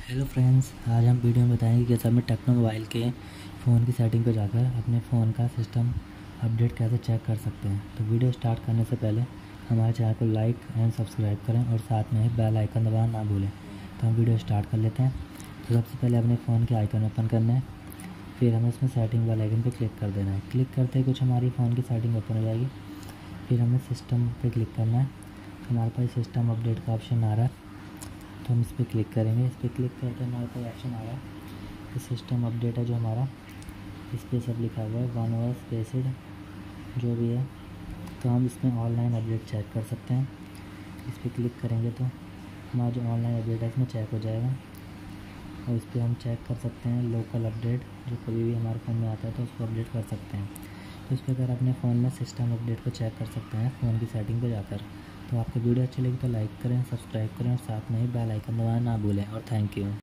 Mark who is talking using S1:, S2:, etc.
S1: Hello friends, आज हम video में बताएंगे कि कैसे अपने टेक्नो मोबाइल के फ़ोन की सेटिंग पर जाकर अपने फ़ोन का सिस्टम अपडेट कैसे चेक कर सकते हैं। तो वीडियो स्टार्ट करने से पहले हमारे चैनल को लाइक एंड सब्सक्राइब करें और साथ में ही बेल आइकन दबाना ना भूलें। तो हम वीडियो स्टार्ट कर लेते हैं। तो सबसे पहले अपने फ़ोन के आइकन ओपन करना है, फिर हमें इसमें सेटिंग वाले आइकन पर क्लिक कर देना है। क्लिक करते ही कुछ हमारी फ़ोन की सेटिंग ओपन हो जाएगी। फिर हमें सिस्टम पर क्लिक करना है। हमारे पास सिस्टम अपडेट का ऑप्शन आ रहा है, तो हम इस पर क्लिक करेंगे। इस पर क्लिक करके हमारे पास ऑप्शन आ रहा है कि सिस्टम अपडेट है जो हमारा, इस पर सब लिखा हुआ है 1 OS बेसिड जो भी है। तो हम इसमें ऑनलाइन अपडेट चेक कर सकते हैं। इस पर क्लिक करेंगे तो हमारा जो ऑनलाइन अपडेट है इसमें चेक हो जाएगा और इस पर हम चेक कर सकते हैं लोकल अपडेट, जो कभी भी हमारे फ़ोन में आता है तो उसको अपडेट कर सकते हैं। तो इस प्रकार अपने फ़ोन में सिस्टम अपडेट को चेक कर सकते हैं फ़ोन की सेटिंग पर जाकर। तो आपको वीडियो अच्छी लगी तो लाइक करें, सब्सक्राइब करें और साथ में ही बेल आइकन दबाना ना भूलें। और थैंक यू।